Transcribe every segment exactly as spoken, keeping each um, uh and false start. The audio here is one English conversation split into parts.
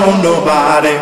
want nobody.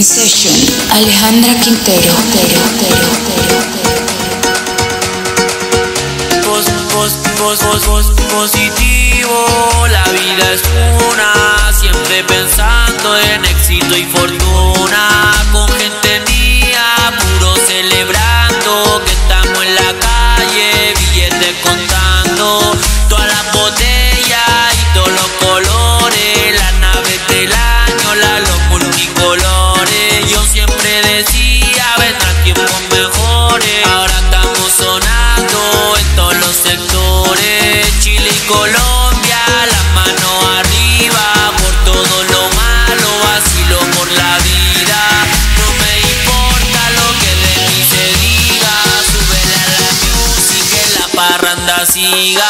Session, Alejandra Quintero. Pos, pos, pos, pos, pos, positivo, la vida es una, siempre pensando en éxito y fortuna, con gente mía, puro celebrando, que estamos en la calle, billetes contando, todas las botellas y todos los colores, las naves del año, las los multicolores, yo siempre decía, vendrán tiempos mejores, ahora estamos sonando en todos los sectores, Chile y Colombia, las manos arriba, por todo lo malo, vacilo por la vida, no me importa lo que de mí se diga, súbele a la music, que la parranda siga.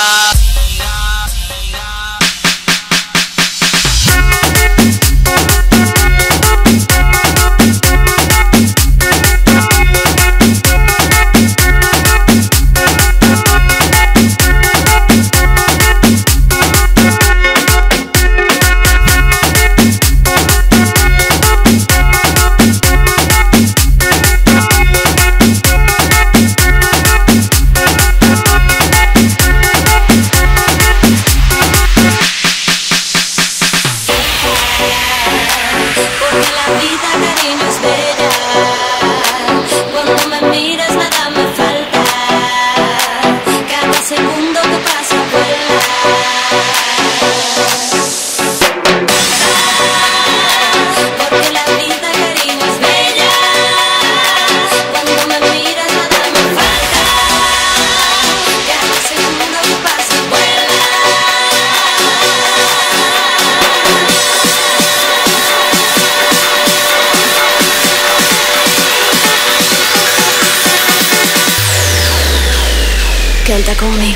Canta conmigo.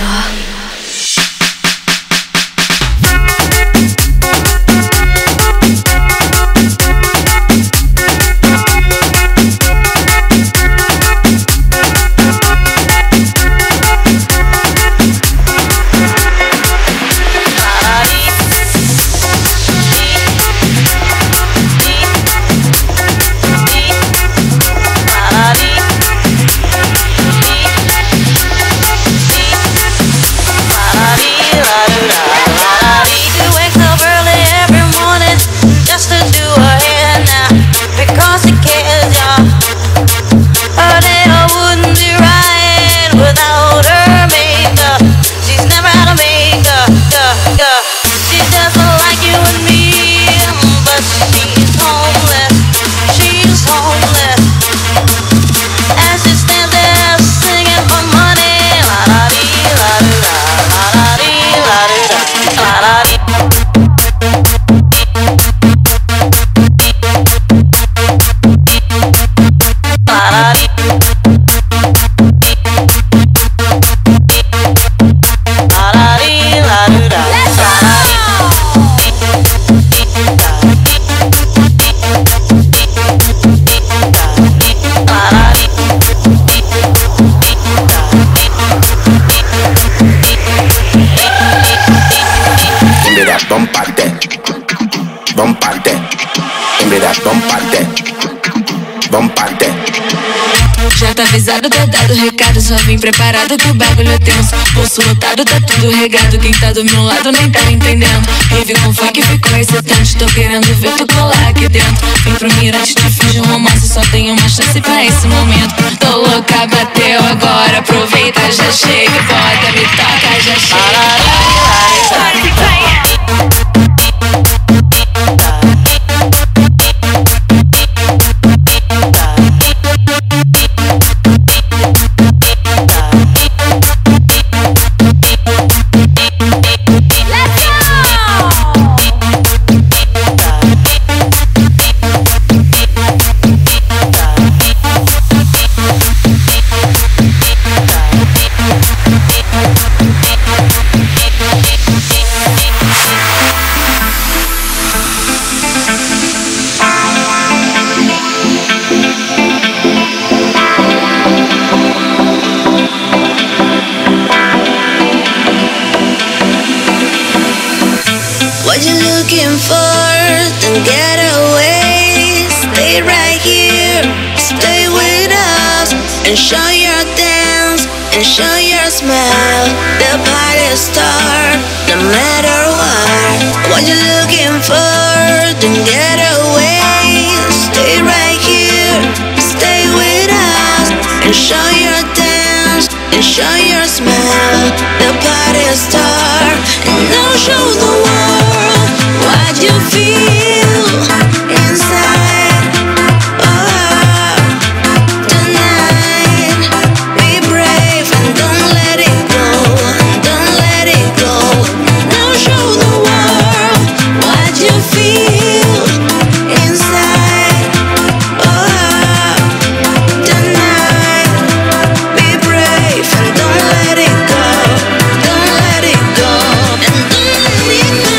Já tá avisado, tá dado recado, só vim preparado que o bagulho é tenso. Bolso lotado, tá tudo regado, quem tá do meu lado nem tá entendendo. Rave com funk ficou excitante, tô querendo ver tu colar aqui dentro. Vem pro mirante, te fiz um romance, só tenho uma chance pra esse momento. Tô louca, bateu agora, aproveita, já chega, bota, me toca, já chega. What you looking for? Don't get away. Stay right and show your smile. The party start, no matter what. What you looking for? Don't get away. Stay right here, stay with us, and show your dance, and show your smile. The party start, and now show the world what you feel inside. Oh, tonight, be brave and don't let it go, don't let it go. Now show the world what you feel inside. Oh, tonight, be brave and don't let it go, don't let it go, and don't let it go.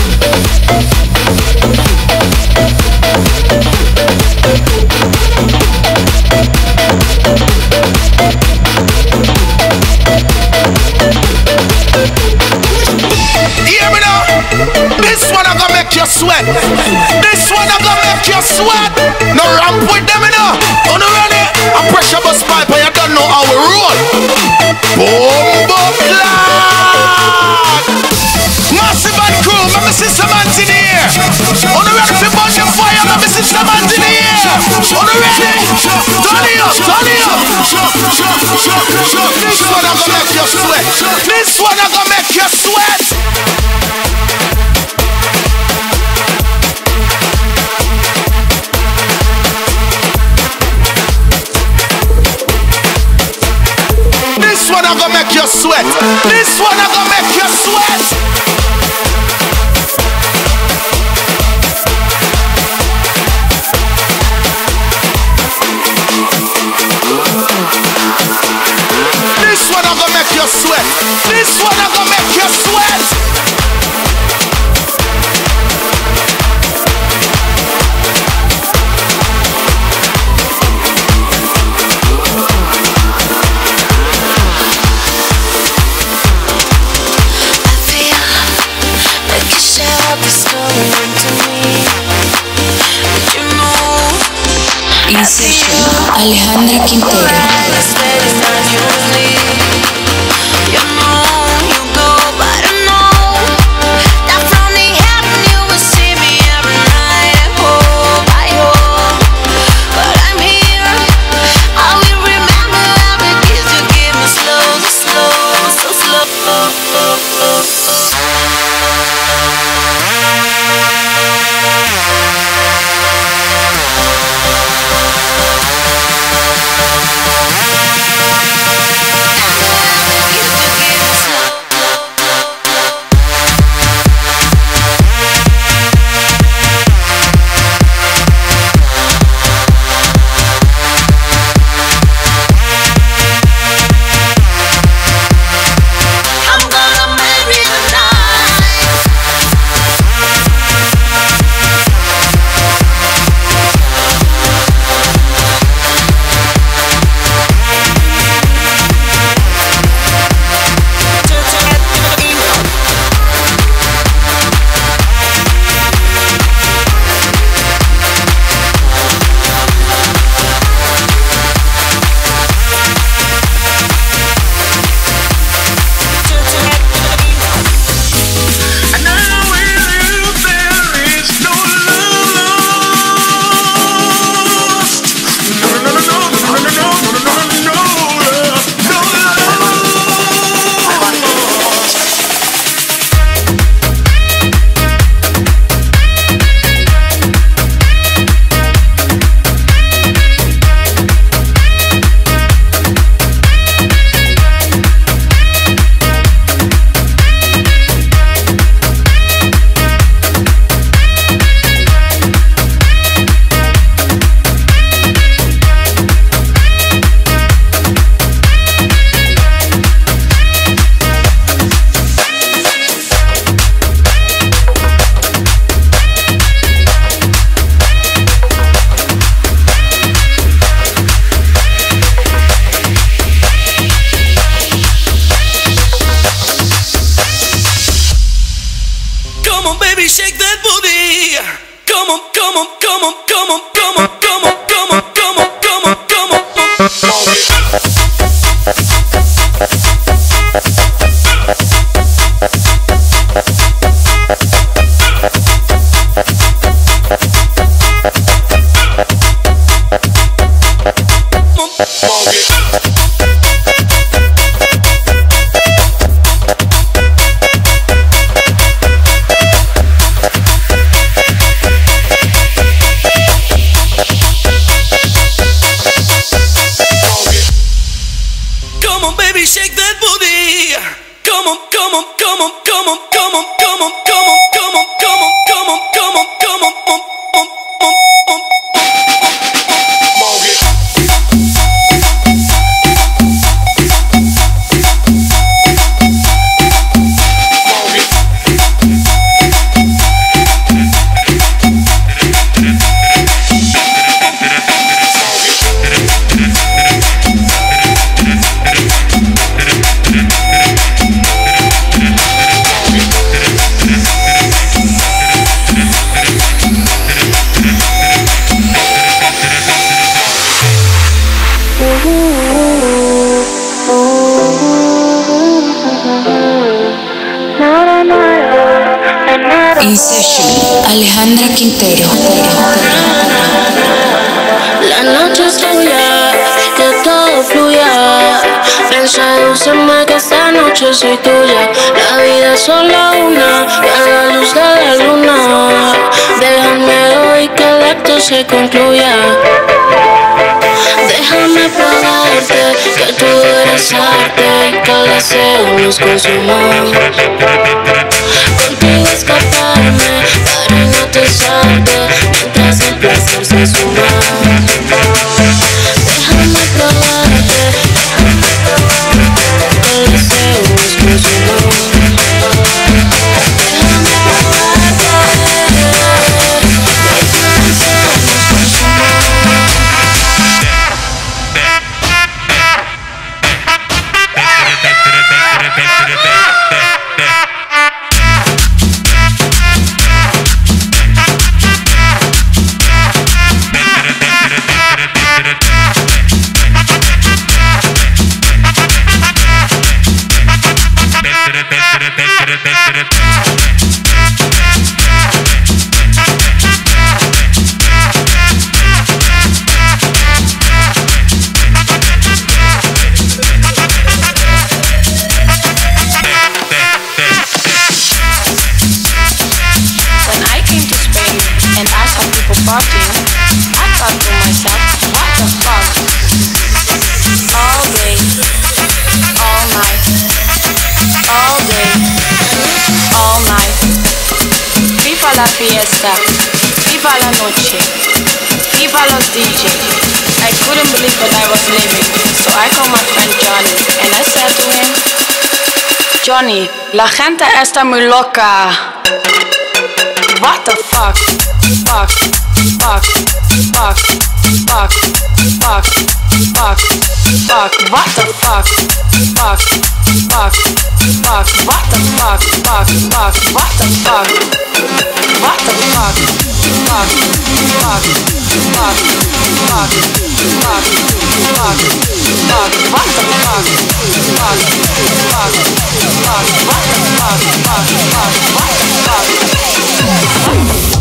We'll be right back. sweat. This one I'm gonna make you sweat. No ramp with them, you know. On the ready? A pressure bus pipe and you don't know how we roll. Boom, boom, clad. Massive and crew, let me see some hands in the air. On the ready for bunch of fire, let me see some hands in the air. On the ready? Turn it up, turn it up. This one I'm gonna make you sweat. This one I'm gonna make you sweat. This one I'm gonna make you sweat. This one I'm gonna make you sweat. This one I'm gonna make you sweat. This one I'm gonna make you sweat. In session, Alejandra Quintero. In Session, Alejandra Quintero. La noche es tuya, que todo fluya. Ven, sedúceme que esta noche soy tuya. La vida es solo una, a la luz de la luna. Déjame hoy que el acto se concluya. Déjame probarte, que tú eres arte, que el deseo nos consuma. Contigo escaparme, para hipnotizarte, mientras el placer se suma. Déjame probarte, que el deseo nos consuma. Déjame probarte, que el deseo nos consuma. Fiesta, viva la noche, viva los D J. I couldn't believe what I was living, so I called my friend Johnny and I said to him, Johnny, la gente está muy loca. What the fuck, fuck, fuck, fuck, fuck, fuck, fuck, fuck, what the fuck, fuck, fuck, fuck, what the fuck, fuck, fuck, what the fuck. What the fuck? Fuck, fuck, fuck, fuck, fuck, fuck, fuck, what the fuck? Fuck, fuck, fuck, what the fuck? Fuck, fuck, what the fuck?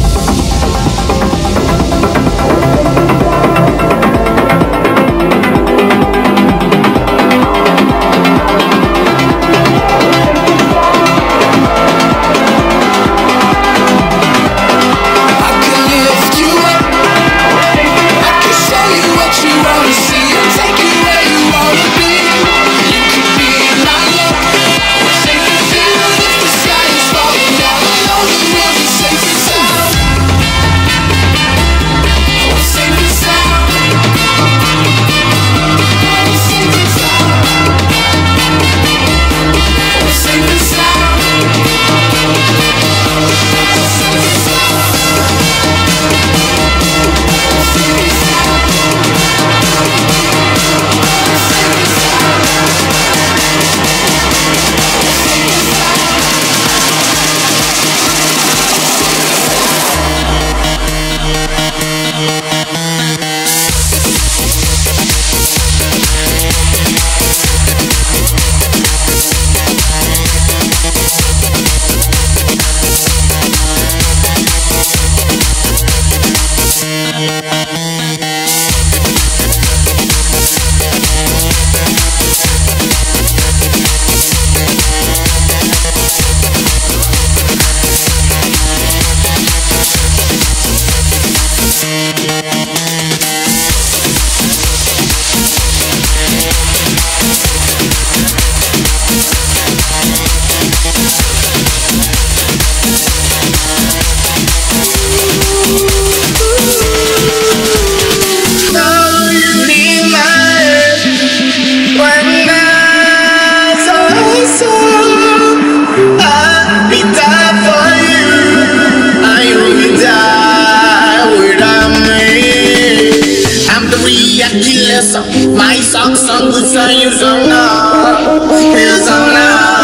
My song, song, good song, you don't know, you don't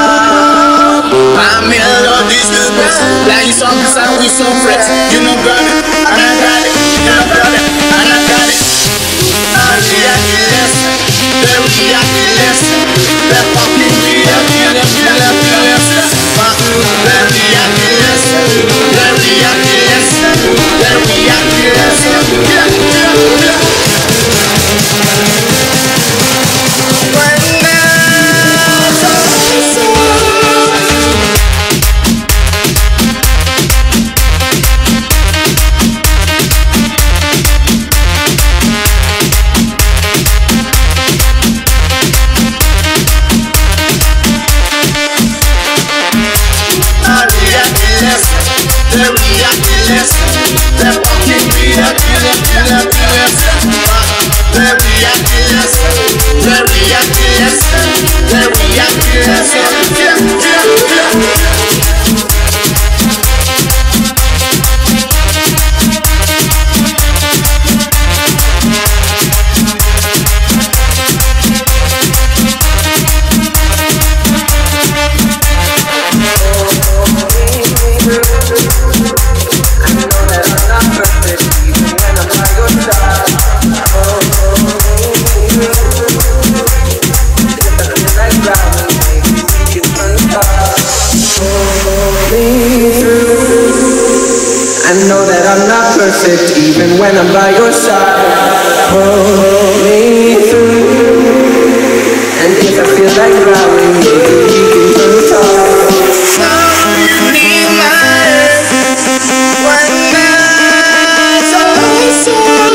know. My melodies the best, like songs and we so fresh. You know got it, and I got it, you know got it, and I got it. And she had the lesson, then she had the lesson. The fucking we have the lesson, the lesson. But then she had the lesson. killers. Them fucking we are killers, killers, killers. Where we are killers, where we are killers, where we are killers. Yeah, yeah, yeah. Perfect, even when I'm by your side. Pull me through, and if I feel like drowning, maybe you can turn the tide. Now you need my hand. One night, so so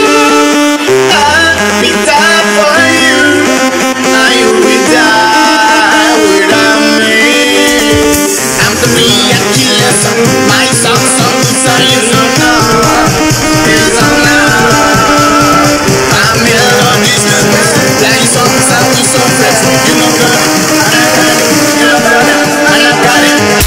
I'll be there for you. Now you will die without me. I'm the real killer, so my song, song, so you know now. Like songs that we so fresh, you know good. You know good, and I got it.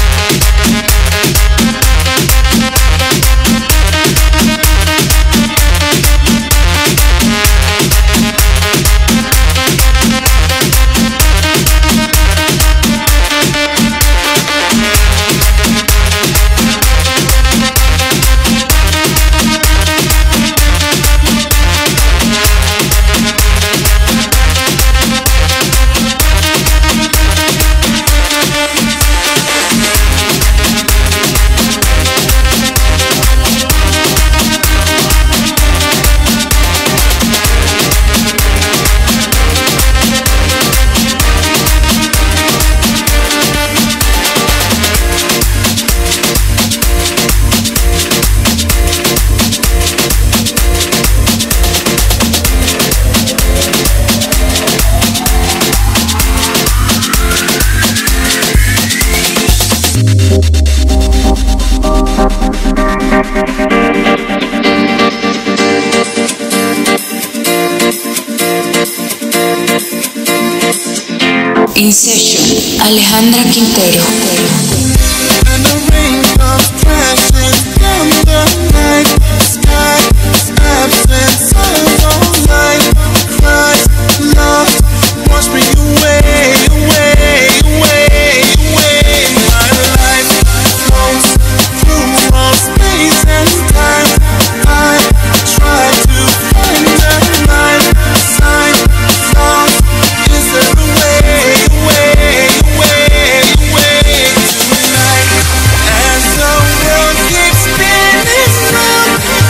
In Session, Alejandra Quintero. And the rain comes crashing down the night sky, absence of all light, cries, lost, wash me away, away, away, away. My life flows through all space and time. I try to find a line, sign, lost. Is there a way, way, way, way tonight? As the world keeps spinning round.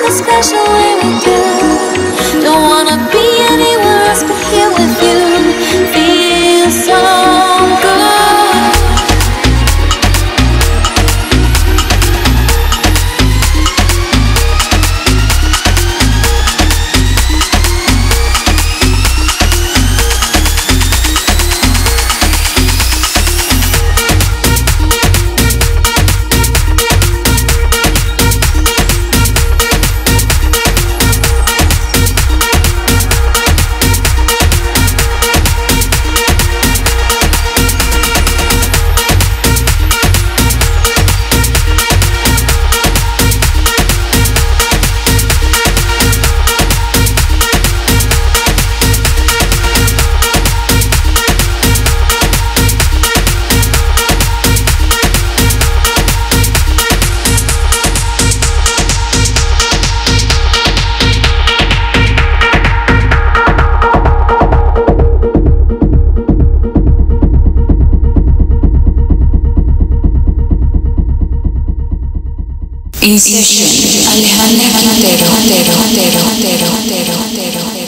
a special way with you. Don't wanna be anywhere else but here with you. Feel so good. In Session, Alejandra Quintero, Quintero, Quintero, Quintero, Quintero, Quintero.